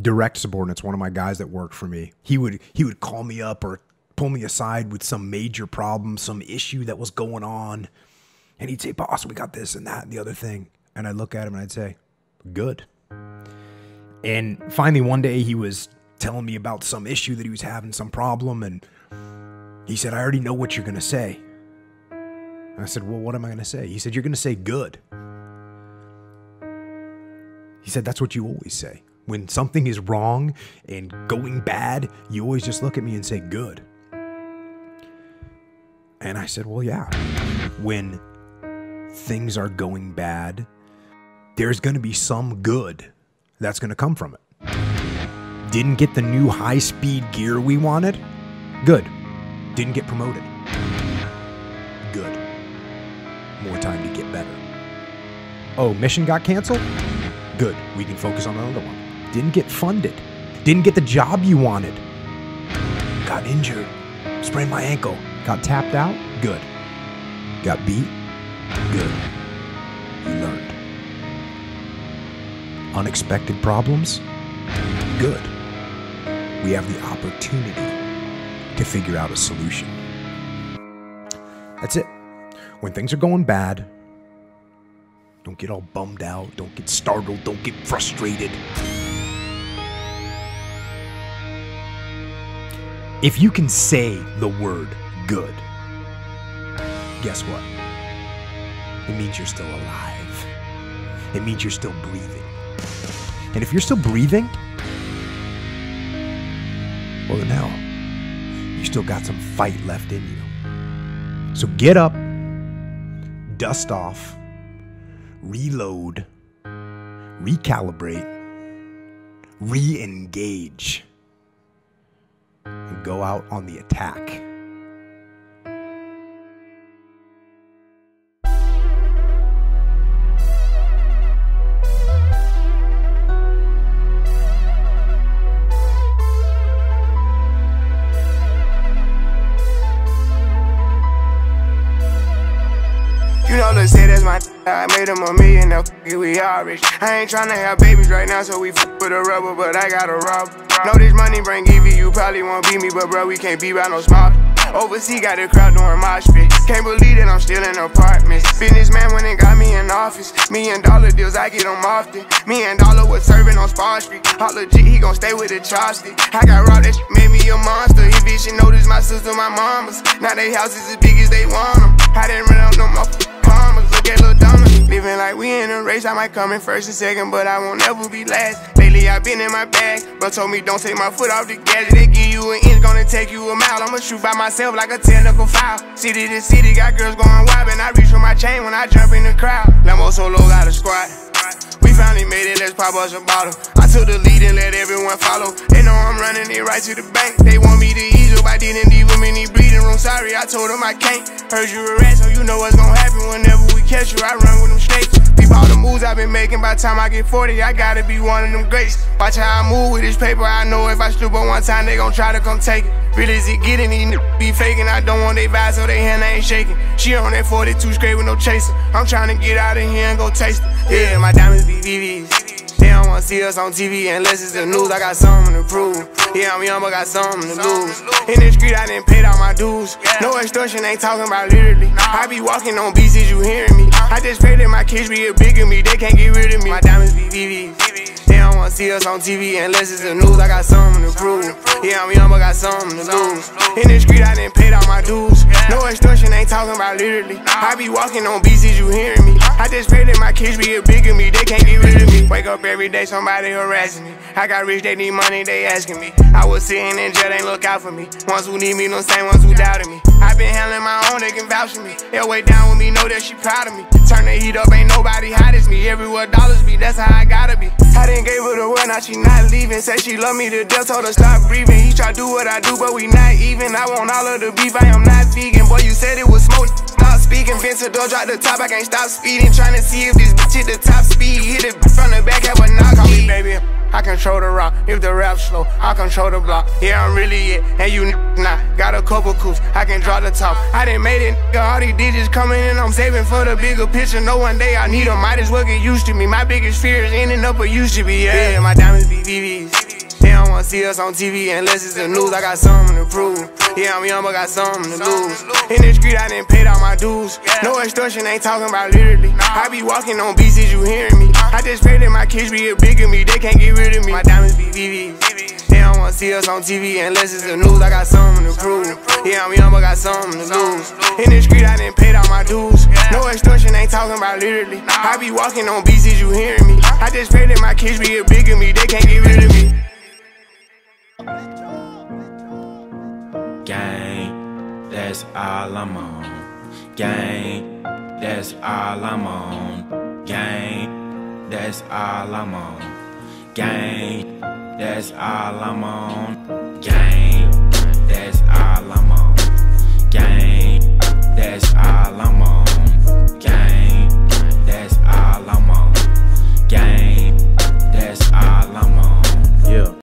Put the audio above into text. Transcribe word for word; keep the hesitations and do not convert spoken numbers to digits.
direct subordinates, one of my guys that worked for me, he would he would call me up or pull me aside with some major problem, some issue that was going on. And he'd say, boss, we got this and that and the other thing. And I'd look at him and I'd say, good. And finally one day he was telling me about some issue that he was having, some problem. And he said, I already know what you're going to say. And I said, well, what am I going to say? He said, you're going to say good. He said, that's what you always say. When something is wrong and going bad, you always just look at me and say good. And I said, well, yeah. When things are going bad, there's going to be some good that's going to come from it. Didn't get the new high-speed gear we wanted? Good. Didn't get promoted? Good. More time to get better. Oh, mission got canceled? Good. We can focus on another one. Didn't get funded. Didn't get the job you wanted. Got injured. Sprained my ankle. Got tapped out? Good. Got beat? Good. You learned. Unexpected problems? Good. We have the opportunity to figure out a solution. That's it. When things are going bad, don't get all bummed out. Don't get startled. Don't get frustrated. If you can say the word good, guess what? It means you're still alive. It means you're still breathing. And if you're still breathing, well then hell, you still got some fight left in you. So get up, dust off, reload, recalibrate, re-engage, and go out on the attack. You know, let's say that's my I made him a million, now we all rich. I ain't tryna have babies right now, so we f with a rubber, but I got a rob. Know this money bring Evie, you probably won't beat me, but bro, we can't be by no small. Overseas got the crowd doing mosh pit. Can't believe that I'm still in apartments. Businessman went and got me in office. Million dollar deals, I get them often. Me and Dollar was serving on Spar Street. All legit, he gon' stay with the chopstick. I got robbed, that shit made me a monster. He bitch, she noticed my sister, my mamas. Now they houses as big as they want them. I didn't run up no motherfucking commas. Look at Lil Donna. Living like we in a race, I might come in first and second, but I won't ever be last. Lately I been in my bag, but told me don't take my foot off the gas. They give you an inch, gonna take you a mile. I'ma shoot by myself like a technical foul. City to city, got girls going wild, and I reach for my chain when I jump in the crowd. Lambo Solo got a squad. We finally made it, let's pop us a bottle. I took the lead and let everyone follow. They know I'm running it right to the bank. They want me to ease up, I didn't leave them in the bleeding room. Sorry, I told them I can't. Heard you a rat, so you know what's gonna happen whenever we catch you. I run with them snakes. Peep all the moves I've been making. By the time I get forty, I gotta be one of them greats. Watch how I move with this paper. I know if I slip up one time, they gon' try to come take it. Really is it getting, these niggas be faking. I don't want they vibe, so they hand ain't shaking. She on that forty-two straight with no chaser. I'm trying to get out of here and go taste it. Yeah, my diamonds be V Vs. They don't wanna see us on T V unless it's the news. I got something to prove. Yeah, I'm young, but got something to lose. In the street, I didn't pay all my dues. No extortion, ain't talking about literally. I be walking on beats, is you hearing me? I just pray that my kids be a bigger me. They can't get rid of me. My diamonds be V Vs. They don't wanna see us on T V unless it's the news. I got something to prove. Yeah, I'm young, but got something to lose. In the street, I didn't pay all my dues. No extortion, ain't talking about literally. I be walking on beats, is you hearing me? I just pray that my kids be a bigger me. They can't get rid of me. Wake up every day, somebody harassing me. I got rich, they need money, they asking me. I was sitting in jail, they look out for me. Ones who need me, no same ones who doubted me. I been handling my own, they can vouch for me. They'll way down with me, know that she proud of me. Turn the heat up, ain't nobody hot as me. Everywhere dollars be, that's how I gotta be. I didn't gave her the word, now she not leaving. Said she love me to death, told her stop breathing. He try to do what I do, but we not even. I want all of the beef, I am not vegan. Boy, you said it was smoke, stop speaking. Vince door, drop the top, I can't stop speeding. Trying to see if this bitch hit the top speed. Hit it from the back, have a knock on me, baby. I control the rock, if the rap slow, I control the block. Yeah, I'm really it, and you not. Got a couple coups, I can draw the top. I done made it, nigga, all these digits coming in. I'm saving for the bigger picture. No one day I need them, might as well get used to me. My biggest fear is ending up a used to be. Yeah, my diamonds be V Vs. see us on T V unless it's the news. I got something to prove. Yeah, I'm young, but got something to lose. In the street, I done paid all my dues. No extortion, ain't talking about literally. I be walking on beats, is you hearing me? I just pray that my kids be a bigger me. They can't get rid of me. My diamonds be V Vs. They don't wanna see us on T V unless it's the news. I got something to prove. Yeah, I'm young, but got something to lose. In the street, I done paid all my dues. No extortion, ain't talking about literally. I be walking on beats, is you hearing me? I just pray that my kids be a bigger me. They can't get rid of me. Gang, that's all I'm on. Gang, that's all I'm on. Gang, that's all I'm on. Gang, that's all I'm on. Gang, that's all I'm on. Gang, that's all I'm on.